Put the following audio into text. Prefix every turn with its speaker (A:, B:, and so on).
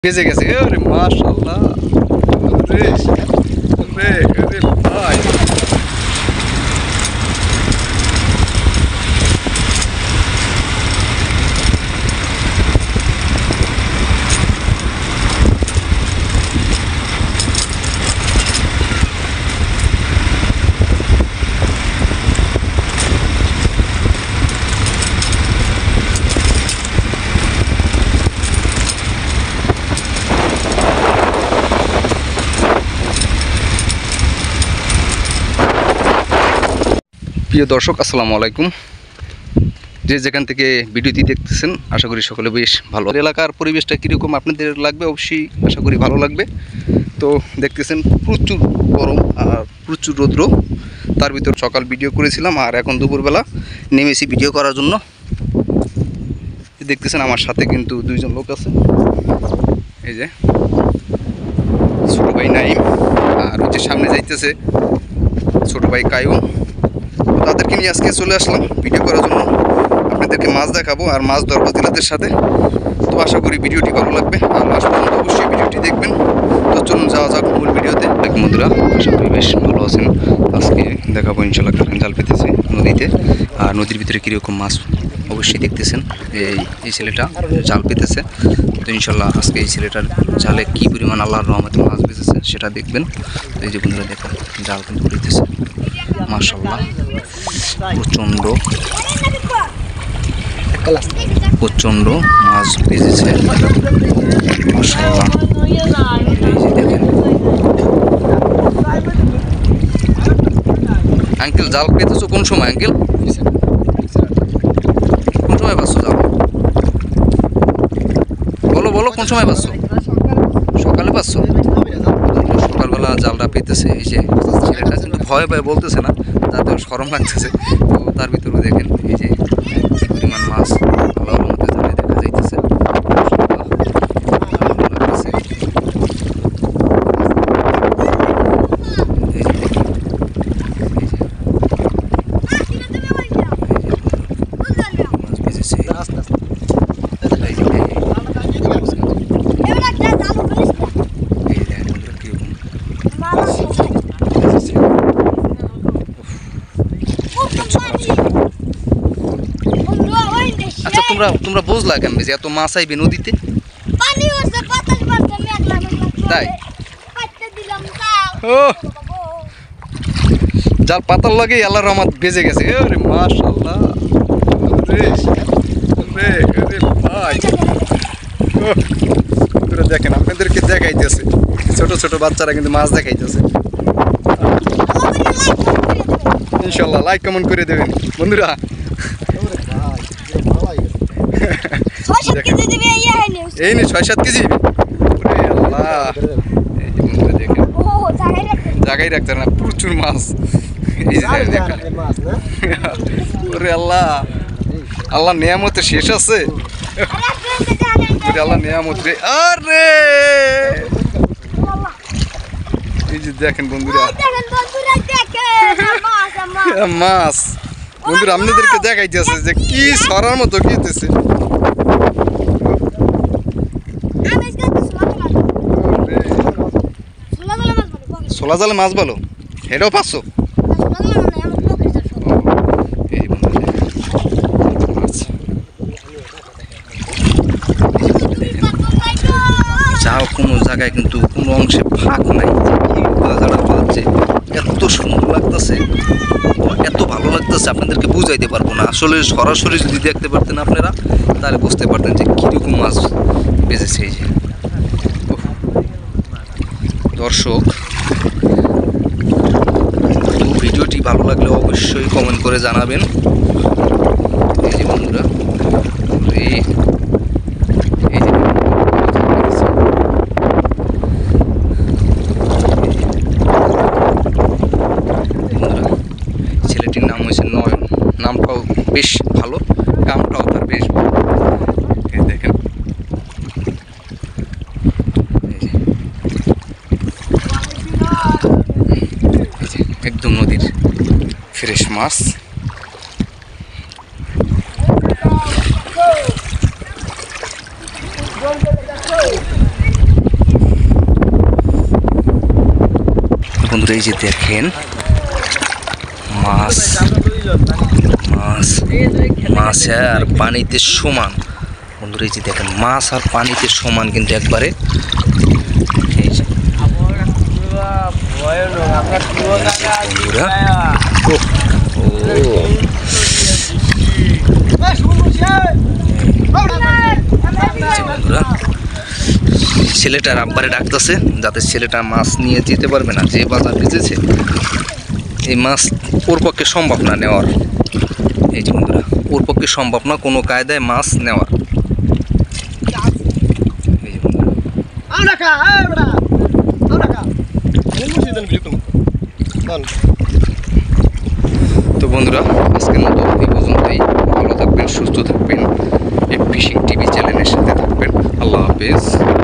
A: ভেজে গেছে। আরে মাশাআল্লাহ, রে রে রে ভাই, প্রিয় দর্শক আসসালামু আলাইকুম। যে যেখান থেকে ভিডিওটি দেখতেছেন আশা করি সকলে বেশ ভালো। এলাকার পরিবেশটা কীরকম আপনাদের লাগবে অবশ্যই আশা করি ভালো লাগবে। তো দেখতেছেন প্রচুর গরম আর প্রচুর রৌদ্র, তার ভিতর সকাল ভিডিও করেছিলাম আর এখন দুপুরবেলা নেমেছি ভিডিও করার জন্য। দেখতেছেন আমার সাথে কিন্তু দুইজন লোক আছে, এই যে ছোট ভাই নাইম আর ওই যে সামনে যাইতেছে ছোট ভাই কায়ুম। তাদেরকে নিয়ে আজকে চলে আসলাম ভিডিও করার জন্য, আপনাদেরকে মাছ দেখাবো আর মাছ ধরবো জেলাদের সাথে। তো আশা করি ভিডিওটি ভালো লাগবে আর লাস্ট পর্যন্ত অবশ্যই ভিডিওটি দেখবেন। তো চলুন যাওয়া যাক মূল ভিডিওতে। বন্ধুরা আশা করি বেশ ভালো আছেন। আজকে দেখাবো ইনশাল্লাহ কারণ জাল পেতেছে নদীতে, আর নদীর ভিতরে কীরকম মাছ অবশ্যই দেখতেছেন। এই ছেলেটা জাল পেতেছে, তো ইনশাল্লাহ আজকে এই ছেলেটার জালে কী পরিমাণ আল্লাহর রহমতে মাছ পেতেছে সেটা দেখবেন। তো এই যে বন্ধুরা দেখেন জাল কিন্তু পেতেছে মাশাআল্লাহ, প্রচণ্ড প্রচণ্ড মাছ পেয়েছে মাশাআল্লাহ। এই যে দেখেন আঙ্কেল জাল পেতেছো কোন সময় আঙ্কেল? কোন সময় পাচ্ছ জাল? বলো বলো কোন সময় পাচ্ছ? সকালে পাচ্ছ? সকালবেলা জালটা পেতেছে এই যে ছেলেটা, কিন্তু ভয় ভয় বলতেছে না, তাতে শরম লাগতেছে। তো তার ভিতরে দেখেন এই যে কি পরিমাণ মাছ আল্লাহর রহমতে জালে দেখা যাইতেছে। আচ্ছা তোমরা বুঝলা কেমন যে এত মাছ আইবে নদীতে? তাই ও জাল পাতার লাগে আল্লাহর রহমত ভেজে গেছে। আরে মাশাআল্লাহ, রে রে রে ভাই, তোরা দেখেন আপনাদেরকে দেখাইতেছে ছোট ছোট বাচ্চারা কিন্তু মাছ দেখাইতেছে। ইনশাআল্লাহ লাইক কমেন্ট করে দেবেন বন্ধুরা। এই নে ৬-৭ কেজি। দেখেন জায়গায় রাখতে না, প্রচুর মাছ। এই যে দেখেন ওরে আল্লাহ, আল্লাহ নিয়ামতে শেষ আছে। আল্লাহ নিয়ামত রে। আরে এই যে দেখেন বন্ধুরা মাছ, বন্ধুরা আপনাদেরকে দেখাইতেছে যে কি সরার মতো খেতেছে। ছোলা জালে মাছ বলো, এটাও পাচ্ছ? এই যাও কোনো জায়গায় কিন্তু কোনো অংশে ফাঁক নাই, বাজারটা পাচ্ছে এত সুন্দর লাগতেছে, এত ভালো লাগতেছে আপনাদেরকে বুঝাইতে পারবো না। আসলে সরাসরি যদি দেখতে পারতেন আপনারা তাহলে বুঝতে পারতেন যে কীরকম মাছ বেজেছে। এই যে দর্শক, ভিডিওটি ভালো লাগলে অবশ্যই কমেন্ট করে জানাবেন। এই যে বন্ধুরা ছেলেটির নাম হয়েছে নয়ন, নামটাও বেশ ভালো, কামটাও তার বেশ ভালো। এই দেখেন একদম নদীর ফ্রেশ মাছ। বন্ধুরা এই যে দেখেন মাছ মাছ মাছ আর পানিতে সমান। বন্ধুরা এই যে দেখেন মাছ আর পানিতে সমান কিন্তু একবারে। এই যে বন্ধুরা বন্ধুরা ছেলেটার আব্বারে ডাকতেছে যাতে ছেলেটা মাছ নিয়ে যেতে পারবে না, যে বাজার বেঁচেছে এই মাছ ওর পক্ষে সম্ভব না নেওয়ার। এই যে বন্ধুরা ওর পক্ষে সম্ভব না কোনো কায়দায় মাছ নেওয়ার। এই যে তো বন্ধুরা আজকের মতো এই পর্যন্তই। ভালো থাকবেন, সুস্থ থাকবেন, এই ফিশিং টিভি চ্যানেলের সাথে থাকবেন। আল্লাহ হাফেজ।